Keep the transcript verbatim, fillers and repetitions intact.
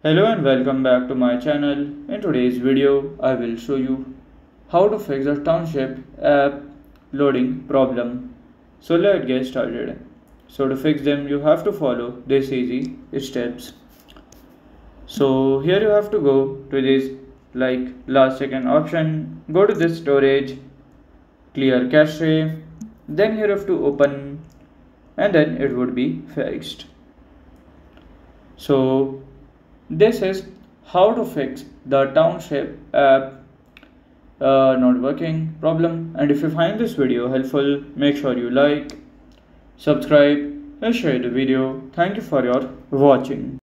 Hello and welcome back to my channel. In today's video, I will show you how to fix the Township app loading problem. So let's get started. So to fix them, you have to follow these easy steps. So here you have to go to this like last second option, go to this storage, clear cache, then you have to open and then it would be fixed. So this is how to fix the Township app uh, not working problem. And if you find this video helpful, make sure you like, subscribe and share the video. Thank you for your watching.